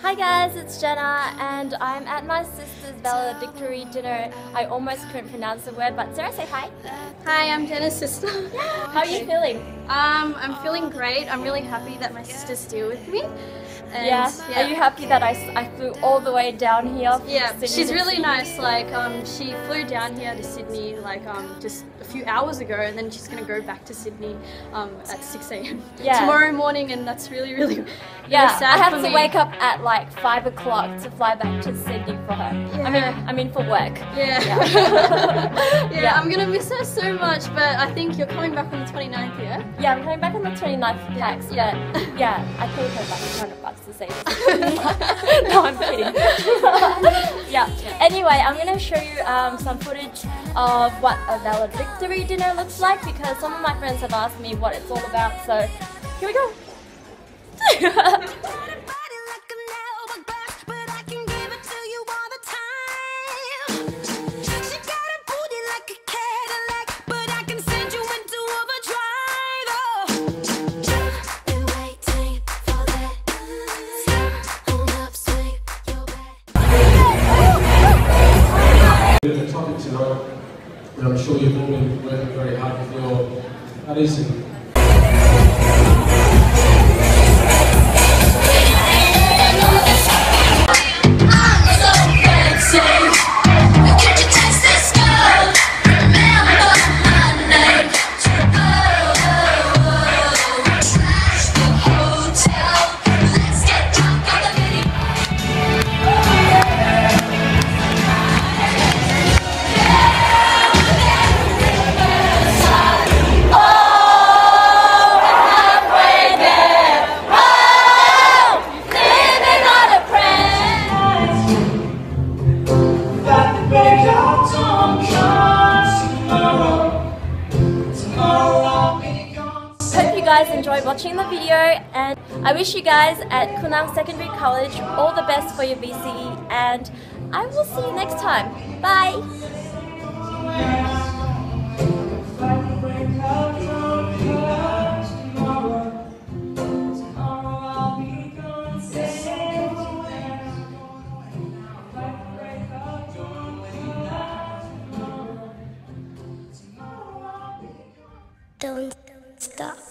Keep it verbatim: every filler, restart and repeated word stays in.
Hi guys, it's Jenna and I'm at my sister's valedictory dinner. I almost couldn't pronounce the word, but Sarah, say hi. Hi, I'm Jenna's sister. How are you feeling? Um, I'm feeling great. I'm really happy that my sister's still with me. And, yeah. yeah. Are you happy that I, I flew all the way down here? Yeah, she's really nice. Like, um, she flew down here to Sydney like um, just a few hours ago, and then she's gonna go back to Sydney um, at six A M yeah. tomorrow morning, and that's really, really, really yeah. sad I have for to me. wake up at like five o'clock to fly back to Sydney for her. Yeah. I mean, I mean for work. Yeah. Yeah. yeah. yeah, I'm gonna miss her so much, but I think you're coming back on the twenty-ninth, yeah? Yeah, I'm coming back on the twenty-ninth for tax, yeah. but yeah, I paid her like two hundred bucks to say this. No, I'm kidding. Yeah. Anyway, I'm gonna show you um, some footage of what a valedictory dinner looks like because some of my friends have asked me what it's all about. So here we go. The topic tonight, and I'm sure you've all been working very hard with your studies. And Hope you guys enjoyed watching the video, and I wish you guys at Koonung Secondary College all the best for your V C E, and I will see you next time. Bye! Don't stop.